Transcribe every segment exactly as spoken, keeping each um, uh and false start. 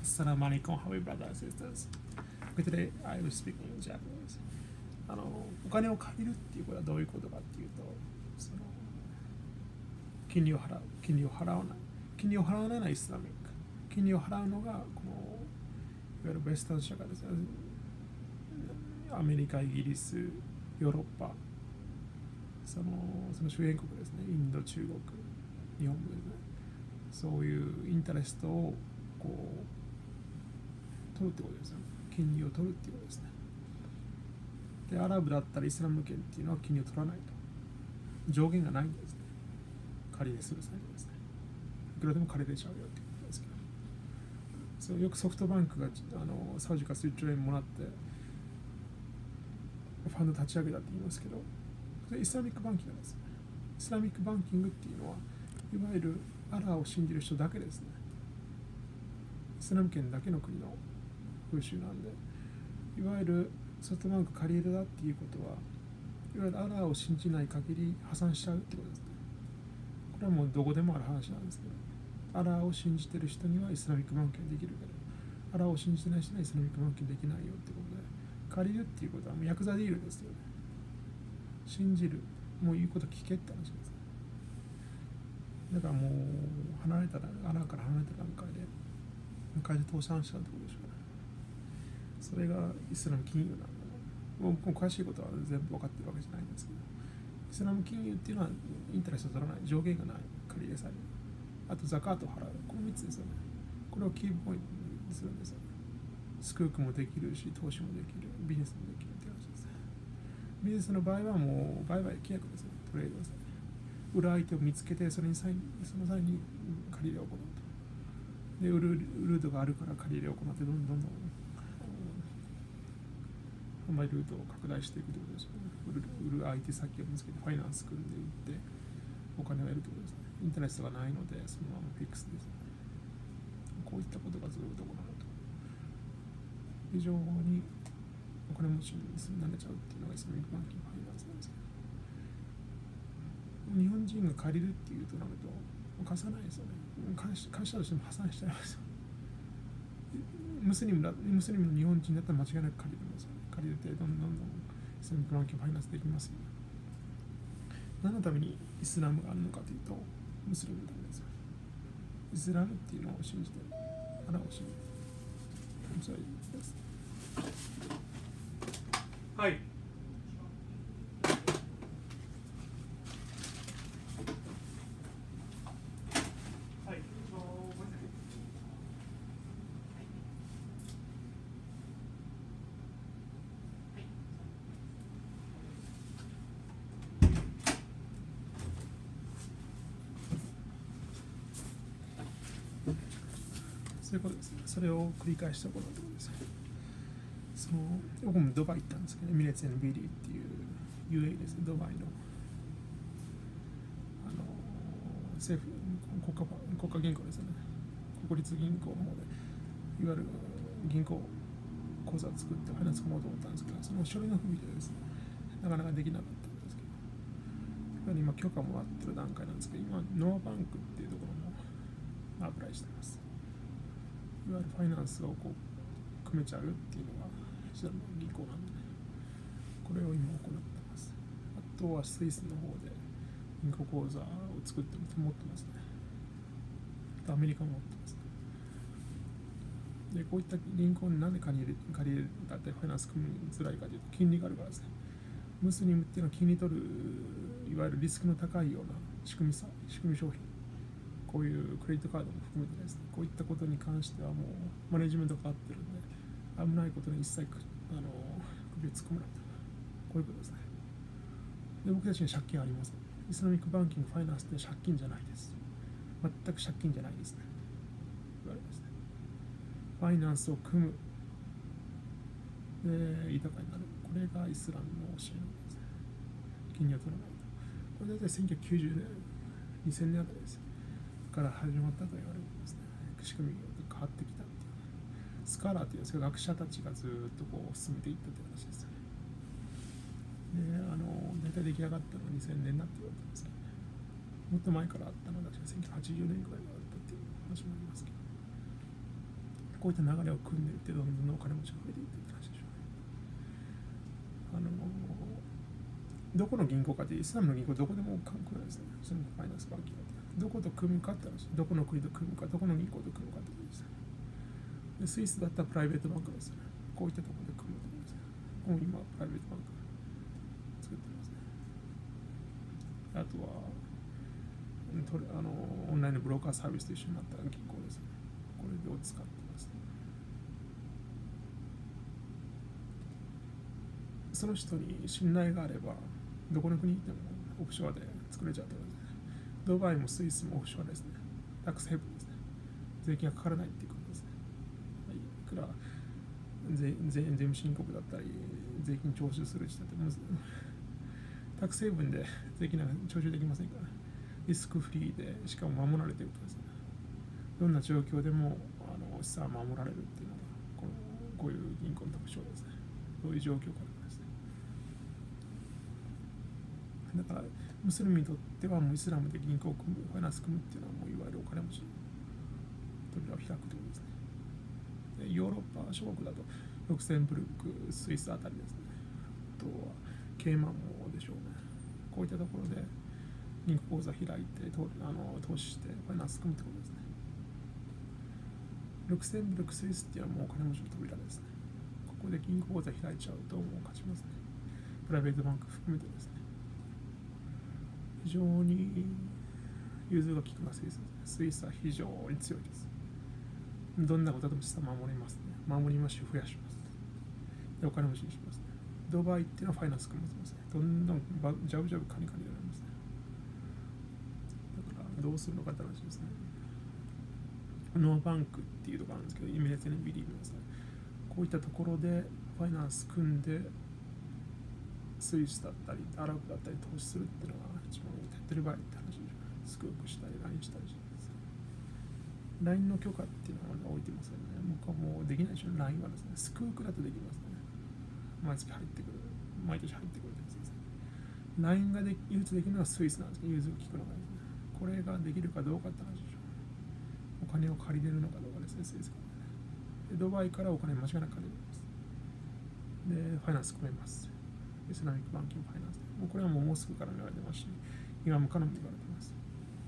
Assalamu alaikum, how are you brothers and sisters? Today I will speak in Japanese. あのお金を借りるっていうことはどういうことかっていうと、その金利を払う、金利を払わない、金利を払わないのはイスラミック、金利を払うのがこのいわゆるベスタン社会ですね。アメリカ、イギリス、ヨーロッパ、そのその周辺国ですね、インド、中国、日本ですね。そういうインタレストをこう取るってことですよね。金利を取るっていうことですね。で、アラブだったりイスラム圏っていうのは金利を取らないと。上限がないんですね。借り入れする際にですね。いくらでも借りれちゃうよっていうことですけど。そうよくソフトバンクがあのサウジから数兆円もらってファンド立ち上げたって言いますけど、それイスラミックバンキングなんですよね。イスラミックバンキングっていうのはいわゆるアラーを信じる人だけですね。イスラム圏だけの国の風習なんで、いわゆるソフトバンク借り入れだっていうことは、いわゆるアラーを信じない限り破産しちゃうってことですね。これはもうどこでもある話なんですけど、アラーを信じてる人にはイスラミックバンキングできるけど、アラーを信じてない人にはイスラミックバンキングできないよってことで、借りるっていうことはもうヤクザディールですよね。信じる、もう言うこと聞けって話です。だからもう離れたら、アラーから離れた段階で、向かいで倒産したってことでしょうね。それがイスラム金融なんだね。もう詳しいことは全部分かってるわけじゃないんですけど、イスラム金融っていうのはインタレストを取らない、上限がない、借り入れされる。あとザカートを払う。このみっつですよね。これをキーポイントにするんですよね。スクークもできるし、投資もできる、ビジネスもできるっていう話ですね。ビジネスの場合はもう売買契約ですよね。トレードですね。売る相手を見つけて、それに際にその際に借り入れを行うと。で、売るルートがあるから借り入れを行って、どんどんどんどん販売ルートを拡大していくということですよね。売る、売る相手先を見つけて、ファイナンス組んで売って、お金を得るということですね。インタレストがないので、そのままフィックスですね。こういったことがずっと行われると。非常にお金持ちになれちゃうっていうのがイスラミックバンキングファイナンスなんですけど、日本人が借りるっていうとなると貸さないですよね。貸し、貸したとしても破産しちゃいますよ。ムスリムだ、ムスリムの日本人だったら間違いなく借りてますよね。借りれてどんどんどんどんイスラミックバンキングファイナンスできますよね。何のためにイスラムがあるのかというと、ムスリムのためですよ。イスラムっていうのを信じてる。アラを信じてる。そうです。はい。そういうことですね。それを繰り返して行うということです。その僕もドバイ行ったんですけど、エミレーツ・エヌ・ビリーっていう ユーエーイー ですね、ドバイの、あの政府国家、国家銀行ですよね、国立銀行の方で、いわゆる銀行口座を作ってファイナンス組もうと思ったんですけど、その書類の不備でですね、なかなかできなかったんですけど、今許可もらってる段階なんですけど、今、ノアバンクっていうところもアプライしてます。いわゆるファイナンスをこう組めちゃうっていうのが一つの銀行なんで、ね、これを今行ってます。あとはスイスの方で銀行口座を作って持ってますね。あとアメリカも持ってますね。で、こういった銀行になんで借り入れ、借り入れだってファイナンス組みづらいかというと、金利があるからですね。ムスリムっていうのは金利取る、いわゆるリスクの高いような仕組みさ、仕組み商品。こういうクレジットカードも含めてですね、こういったことに関してはもうマネジメントがかかってるんで、危ないことに一切あの首を突っ込まないと。こういうことですね。で、僕たちに借金はありません。イスラミックバンキング、ファイナンスって借金じゃないです。全く借金じゃないですね。言われますね。ファイナンスを組む。で、豊かになる。これがイスラムの教えなんですね。金利を取らないと。これ大体せんきゅうひゃくきゅうじゅうねん、にせんねんあたりですよ。から始まったと言われるんですね。仕組みが変わってきたっていう。スカラーという学者たちがずっとこう進めていったという話ですよね。で、あの、大体出来上がったのはにせんねんだって言われてますけどね。もっと前からあったのは確かせんきゅうひゃくはちじゅうねんくらいからあったっていう話もありますけど。ここういった流れを組んでいってどんどんお金持ちが増えていってって話でしょうね。あのどこの銀行かってイスラムの銀行どこでも関係ないですね。イスラムファイナンスバンキングってどこと組むかって話、どこの国と組むか、どこの銀行と組むかってことですね。でスイスだったらプライベートバンクですよね。こういったところで組むところですね。もう今プライベートバンク作ってますね。あとはとあのオンラインのブローカーサービスと一緒になった銀行ですね。これを使ってますね。その人に信頼があればどこの国にいてもオフショアで作れちゃうと思いますね。ドバイもスイスもオフショアですね。タックスヘイブンですね。税金がかからないっていうことですね。いくら税税務申告だったり税金徴収する人だってもタックスヘイブンで税金なんか徴収できませんから、ね、リスクフリーでしかも守られていることですね。どんな状況でもあの資産は守られるっていうのがこのこういう銀行の特徴ですね。どういう状況かですね。だからムスリムにとってはもうイスラムで銀行を組む、ファイナンス組むっていうのはもういわゆるお金持ちの扉を開くということですね。でヨーロッパ諸国だとルクセンブルク、スイスあたりですね。あとはケイマンもでしょうね。こういったところで銀行口座開いてとあの投資してファイナンス組むってことですね。ルクセンブルク、スイスっていうのはもうお金持ちの扉ですね。ここで銀行口座開いちゃうともう勝ちますね。プライベートバンク含めてですね。非常に融通が利くのはスイスですね。スイスは非常に強いです。どんなことでも資産守りますね。守りますし増やします。でお金持ちにしますね。ドバイっていうのはファイナンス組みますね。どんどんジャブジャブカニカニになりますね。だからどうするのかって話ですね。ノーバンクっていうところなんですけど、イメージにビリーブですね。こういったところでファイナンス組んでスイスだったりアラブだったり投資するっていうのが一番手っ取り早いって話でしょ。スクープしたり ライン したりしてですね。ライン の許可っていうのはまだ置いてませんね。僕はもうできないでしょ。ライン はですね、スクープだとできますね。毎月入ってくる、毎年入ってくるやつですね。ライン がで融通できるのはスイスなんですけど、融通が効くのがですね。これができるかどうかって話でしょ。お金を借りれるのかどうかですね、スイスからね。でドバイからお金間違いなく借りれます。で、ファイナンス組めます。イスラミックバンキングファイナンス。もうこれはもうモスクからも言われてますし、今もからも言われてます。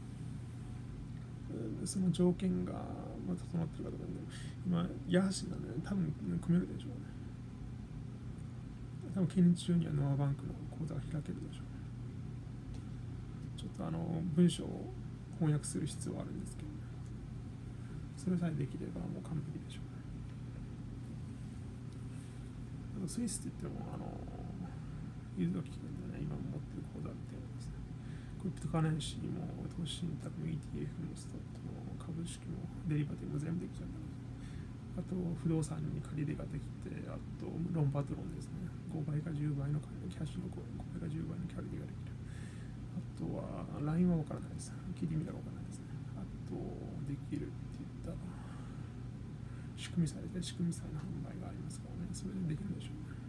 その条件が整ってるかどうかで、今、ヤハシなので、多分組めるでしょうね。多分近日中にはノアバンクの口座が開けるでしょうね。ちょっとあの文章を翻訳する必要はあるんですけど、ね、それさえできればもう完璧でしょうね。あのスイスって言っても、あの融通が利くんでね、今持ってる口座っていうのはですね、クリプトカレンシーも投資信託も イーティーエフ もストックも株式もデリバティも全部できちゃうから、あと不動産に借り入れができて、あとロンパトロンですね、ごばいかじゅうばいのキャッシュのごばいかじゅうばいのキャリアができる。あとは ライン は分からないです。切り身が分からないですね。あとできるって言ったら仕組み債で仕組み債の販売がありますからね、それでできるでしょうね。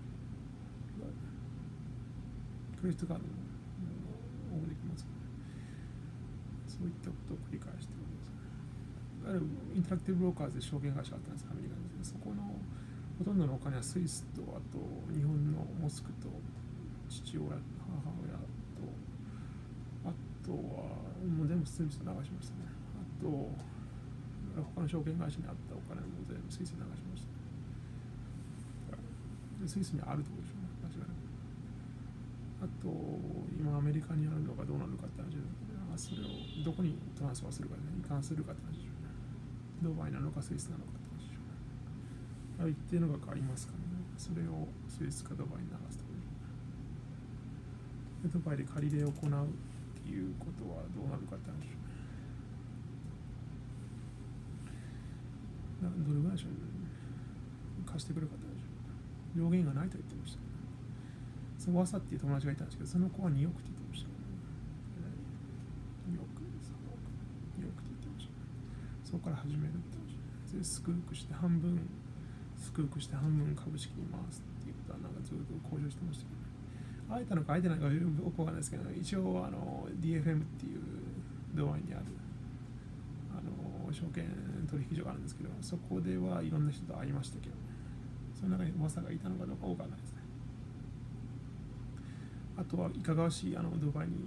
クレジットカードも応募できますからね。そういったことを繰り返しておりますね。いわゆるインタラクティブブローカーズで証券会社があったんです、アメリカですね。そこのほとんどのお金はスイスと、あと日本のモスクと父親、母親と、あとはもう全部スイスに流しましたね。あと他の証券会社にあったお金も全部スイスに流しましたね。でスイスにあるところでしょうね、間違いなく。あと今アメリカにあるのかどうなるかって話ですけど、それをどこにトランスファーするかね、移管するかって話でしょうね。ドバイなのかスイスなのかって話でしょうね。ある一定の額ありますからね、それをスイスかドバイに流すところでしょうね。でドバイで借り入れを行うっていうことはどうなるかって話でしょうね。どれぐらいでしょうね、貸してくるかって話でしょうね。上限がないと言ってました。そのワサっていう友達がいたんですけど、その子はにおくって言ってました、ね。におく、さんおく、におくって言ってました、ね。そこから始めるって言ってました、ね。で、スクークして半分、スクークして半分株式に回すっていうことはなんかずっと向上してましたけど、ね、会えたのか会えてないのかよくわかんないですけど、一応あの ディーエフエム っていうドバイにあるあの証券取引所があるんですけど、そこではいろんな人と会いましたけど、その中に噂がいたのかどうかわからないですね。あとはいかがわしいあのドバイに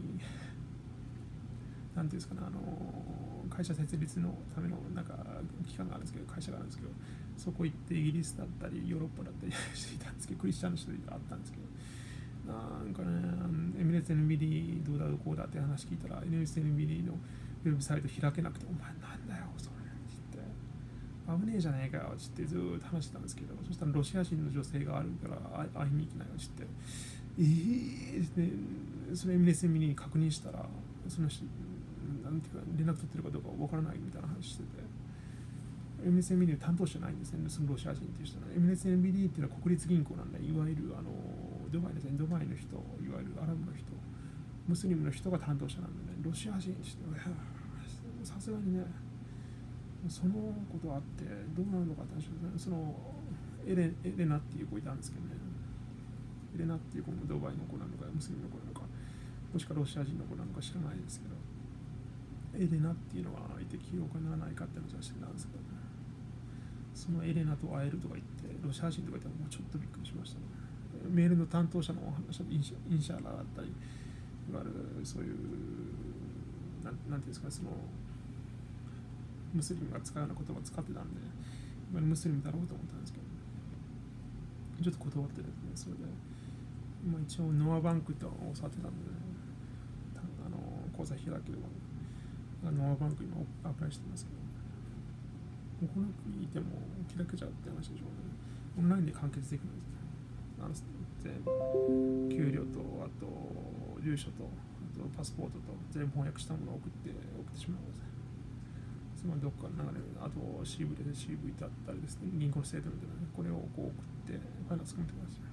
なんていうんですかね、あの会社設立のためのなんか機関があるんですけど、会社があるんですけど、そこ行ってイギリスだったりヨーロッパだったりしていたんですけど、クリスチャンの人があったんですけど、なんかね、エミレーツ エヌビディ どうだどうこうだって話聞いたら、エミレーツ エヌビディ のウェブサイト開けなくて、お前なんだよ、それって危ねえじゃねえかよってずっと話してたんですけど、そしたらロシア人の女性があるから会いに行きなよって、えーってそれエミレーツ エヌビディ に確認したら、その人、なんていうか連絡取ってるかどうかわからないみたいな話してて、エミレーツ エヌビディ の担当者じゃないんですね、そのロシア人っていう人は。エミレーツ エヌビディ っていうのは国立銀行なんで、いわゆるあのドバイですね、ドバイの人、いわゆるアラブの人、ムスリムの人が担当者なんでね、ロシア人にして、さすがにね、そのことあって、どうなるのかって話ですね、そのエレ、エレナっていう子いたんですけどね、エレナっていう子もドバイの子なのか、ムスリムの子なのか、もしくはロシア人の子なのか知らないですけど、エレナっていうのは相手記憶にならないかって話はしてたんですけどね、そのエレナと会えるとか言って、ロシア人とか言ったらもうちょっとびっくりしましたね。メールの担当者の話インシャインシャーラーだったり、いわゆるそういう、なん、なんていうんですかね、その、ムスリムが使うような言葉を使ってたんで、いわゆるムスリムだろうと思ったんですけど、ちょっと断ってですね、それで、今一応ノアバンクと教わってたんで、ね、あの口座開ければ、ノアバンクにもアプライしてますけど、この国いても開けちゃうって話でしょうね。オンラインで完結できるんですね。あの全部給料とあと住所とあとパスポートと全部翻訳したものを送って送ってしまうんですね。つまりどっかの流れで、あと シーブイ で シーブイ だったりですね、銀行のステートメントで、ね、これをこう送ってファイナンス組んでください。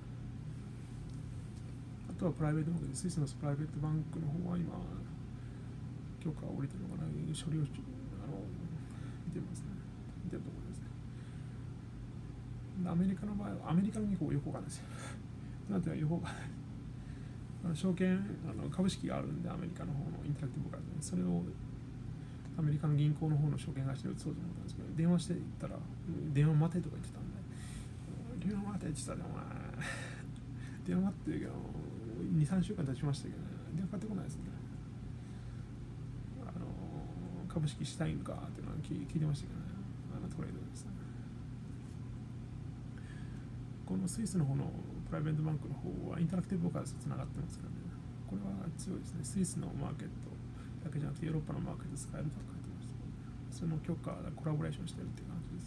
あとはプライベートバンクで、スイスのプライベートバンクの方は今許可を下りてるのかな、処理をあの見てますね。見てるところですね。アメリカの場合は、アメリカの銀行はよくわかんないですよ。なんていうかよくわかんない。あの証券、あの株式があるんで、アメリカの方のインタラクティブからですね、それをアメリカの銀行の方の証券会社で移そうと思ったんですけど、電話していったら、電話待てとか言ってたんで、電話待てって言ったら、お前、電話待ってるけど、に、さんしゅうかん経ちましたけど、ね、電話かかってこないですね。あの株式したいんかっていうのは聞いてましたけどね、あのトレードですね。このスイスの方のプライベートバンクの方はインタラクティブブローカーとつながってますからね、これは強いですね。スイスのマーケットだけじゃなくてヨーロッパのマーケット使えると書いてました、ね、その許可コラボレーションしてるっていう感じです。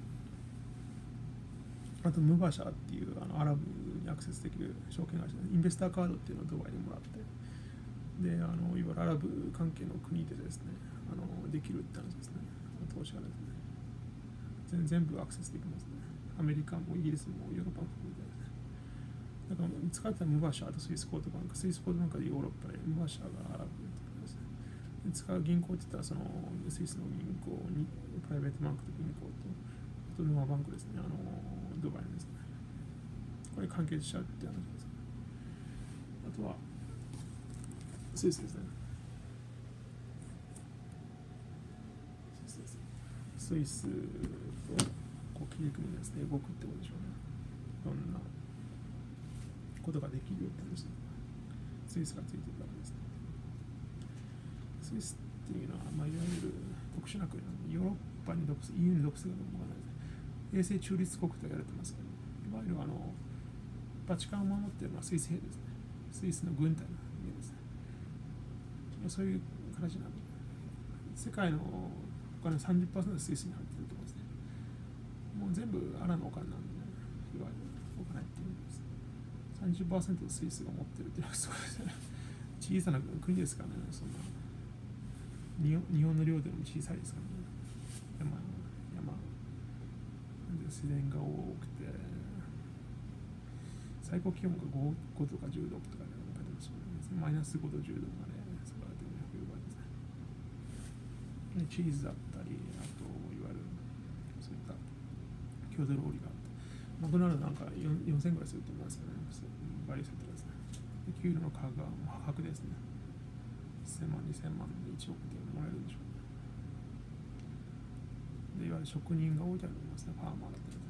あとムバシャーっていうあのアラブにアクセスできる証券会社で、インベスターカードっていうのをドバイでもらって、であのいわゆるアラブ関係の国でですね、あのできるって話ですね。投資がですね、全部アクセスできますね。アメリカもイギリスもヨーロッパも含めてですね。だから使ってたムバシャーとスイスコートバンク、スイスコートバンクでヨーロッパで、ムバシャーがアラブってことですね。で使う銀行って言ったら、そのスイスの銀行に、プライベートバンクと銀行と、あとノアバンクですね、あのドバイのですね。これ関係しちゃうって話です。あとは、スイスですね。スイスとこう切り組みですね、動くってことでしょうね。いろんなことができるよって話です。スイスがついてるからですね。スイスっていうのは、まあ、いわゆる特殊な国なので、ヨーロッパに属す、イーユー に属するのもないですね。永世中立国と言われてますけど、いわゆるあのバチカンを守っているのはスイス兵ですね。スイスの軍隊の家ですね。そういう形なので、世界のお金 さんじゅっパーセント スイスに入っているところですね。もう全部アラのお金なんで、ね、いわゆるお金っていうんです。さんじゅっパーセント スイスが持ってるっていうのはすごいですね。小さな国ですからね、そんな日本の領土よりも小さいですからね。山、山で自然が多くて、最高気温が 5, 5度かじゅうどとかで書いてますよね。マイナスごどじゅうどまで下がってる冬場ですね。チーズだったり、あといわゆるそういった郷土料理があって、マクドナルドなんかよんせんぐらいすると思いますけどね、バリエーションとかですね。給料の価格が破格ですね。せんまん、にせんまんでいちおくってもらえるんでしょうね。 わゆる職人が多いと思いますね、ファーマーだったり、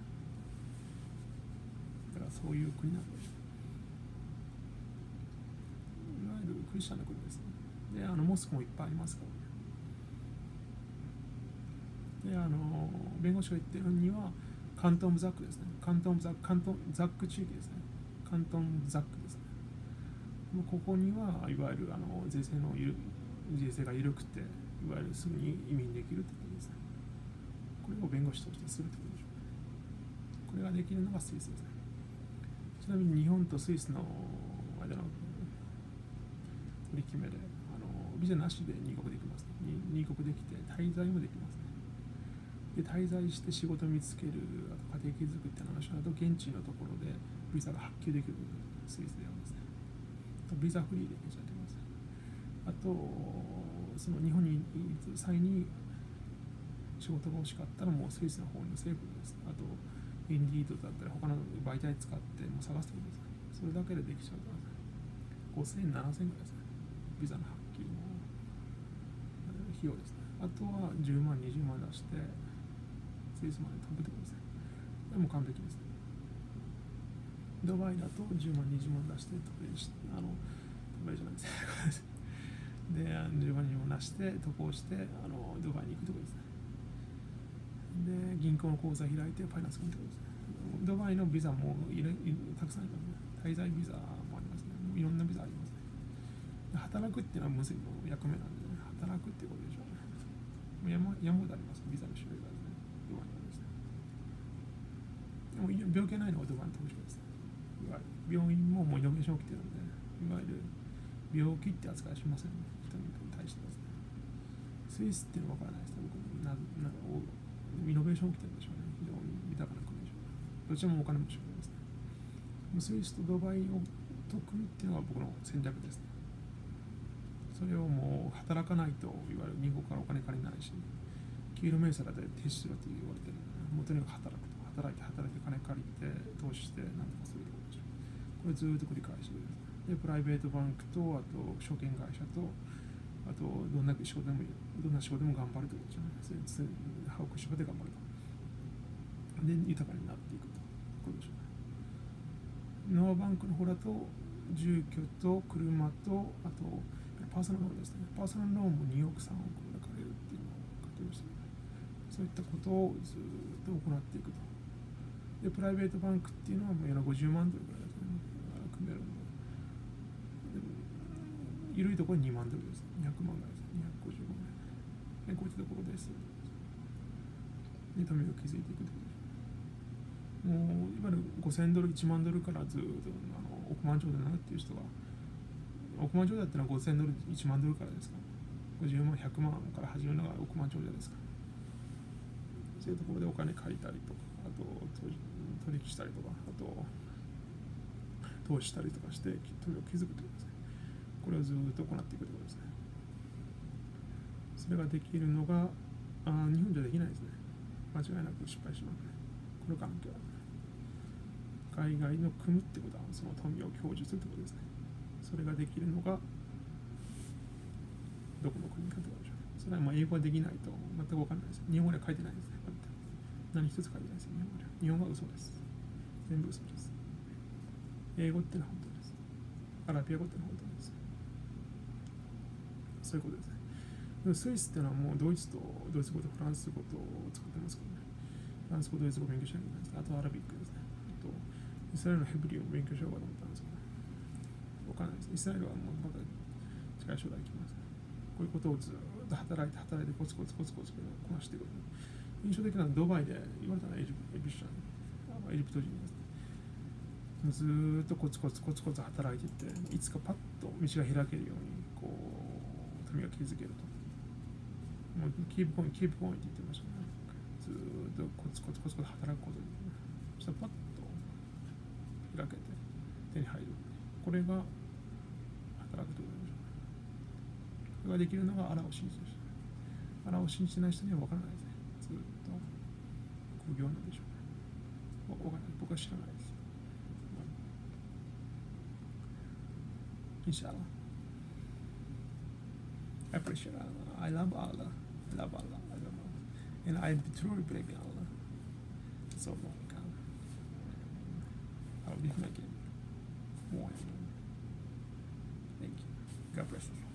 だからそういう国なんです。いわゆるクリスチャンの国ですね。で、あのモスクもいっぱいありますからね。で、あの弁護士が言ってるには、カントンザックですね。カントンザック、カントンザック地域ですね。カントンザックですね。ここにはいわゆるあの税制のゆる税制が緩くて、いわゆるすぐに移民できるということですね。これを弁護士としてするということでしょう。これができるのがスイスですね。ちなみに日本とスイスの間の取り決めで、あのビザなしで入国できます、ね。入国できて滞在もできますね。で、滞在して仕事を見つける、あと家庭築くって話など、現地のところでビザが発給できるということでスイスではですね。ビザフリーできちゃってます。あと、その日本にいる際に仕事が欲しかったら、もうスイスの方の政府です。あと、インディードだったり、他の媒体使ってもう探してください。それだけでできちゃうからごせん、ななせんぐらいですね。ビザの発給の費用ですね。あとはじゅうまん、にじゅうまん出して、スイスまで飛ぶってことですね。でも完璧ですね。ドバイだとじゅうまん、にじゅうまん出して、あの、ドバイじゃないですね。で、じゅうまん、にじゅうまん出して、渡航して、あのドバイに行くところですね。で、銀行の口座開いて、ファイナンス組むところですね。ドバイのビザもいれたくさんありますね。滞在ビザもありますね。いろんなビザありますね。働くっていうのはムスリムの役目なんで、ね、働くっていうことでしょうね。山山ほどあります、ビザの種類がですね。ドバイにはですね。でも病気ないのがドバイの特徴ですね。病院ももうイノベーション起きてるんで、いわゆる病気って扱いしませんね、人に対してですね。スイスっていうのは分からないですね、僕ななイノベーション起きてるんでしょうね、非常に豊かな国でしょうね。どちらもお金持ちですね。スイスとドバイをと組むっていうのが僕の戦略ですね。それをもう働かないと、いわゆる銀行からお金借りないし、給料明細で停止しろと言われてるので、もうとにかく働くと、働いて働いて金借りて、投資して、なんとかするところでしょう。これずっと繰り返しですね。で、プライベートバンクと、あと証券会社と、あとどんな仕事でもいい、どんな仕事でも頑張るということじゃないですか。歯を食いしばって頑張ると。で、豊かになっていくということでしょう。ノアバンクの方だと、住居と車と、あとパーソナルローンですね。パーソナルローンもにおくさんおくも借りるっていうのを書きましたね。そういったことをずっと行っていくと。で、プライベートバンクっていうのはもうごじゅうまんドルぐらいですね。組めるんで。緩いところににまんドルです。にひゃくまんぐらいです。にひゃくごじゅうまんぐらい。で、こういったところです。で、ためを築いていくということです。もう、いわゆるごせんドル、いちまんドルからずっとあの億万長者になるっていう人が、億万長者ってのはごせんドル、いちまんドルからですから、ごじゅうまん、ひゃくまんから始めるのが億万長者ですから。そういうところでお金借りたりとか、あと取引したりとか、あと投資したりとかして、富を築くということですね。これをずっと行っていくということですね。それができるのが、あ日本じゃできないですね。間違いなく失敗しますね。この環境は。海外の組むってことは、その富を享受するということですね。それができるのが、どこの国かということでしょう。それはまあ英語ができないと全く分からないです。日本語では書いてないですね。何一つ書いてないですよ、日本語では。日本語は嘘です。全部嘘です。英語ってのは本当です。アラビア語ってのは本当です。そういうことですね。でもスイスってのはもうドイツとドイツ語とフランス語と作ってますからね。フランス語、ドイツ語を勉強しなきゃいけないです。あとアラビックですね。あとイスラエルのヘブリーを勉強しようかと思ったんですけど、分からないです。イスラエルはもうまた近い将来来ます、ね。こういうことをずっと働いて働いてコツコツコツコツこなしていく。印象的なのはドバイで言われたのはエジプトエジプト人ですね。ずーっとコツコツコツコツ働いていって、いつかパッと道が開けるようにこう富が築けると。もうキープコイン、キープコインって言ってましたね。ずーっとコツコツコツコツ働くことに、そしたらパッと開けて手に入る。これが働くということでしょう。それができるのがアラを信じている人。アラを信じてない人には分からないですね。ずっと苦行なんでしょうね。分からない。僕は知らないです。Inshallah. I appreciate Allah. I love Allah. I love Allah. I love Allah. and I truly believe in Allah. So like, um, I'll be making more. Thank you. God bless you.